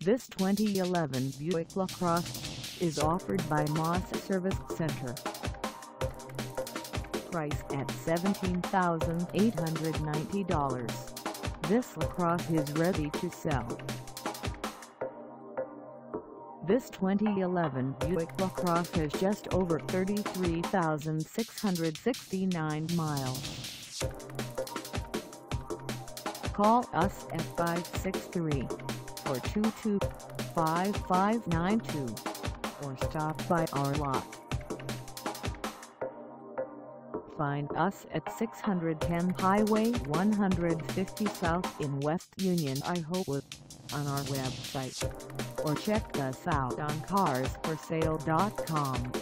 This 2011 Buick LaCrosse is offered by Moss Service Center. Price at $17,890. This LaCrosse is ready to sell. This 2011 Buick LaCrosse has just over 33,669 miles. Call us at 563-422-5592 or stop by our lot. Find us at 610 Highway 150 South in West Union, Iowa, on our website, or check us out on carsforsale.com.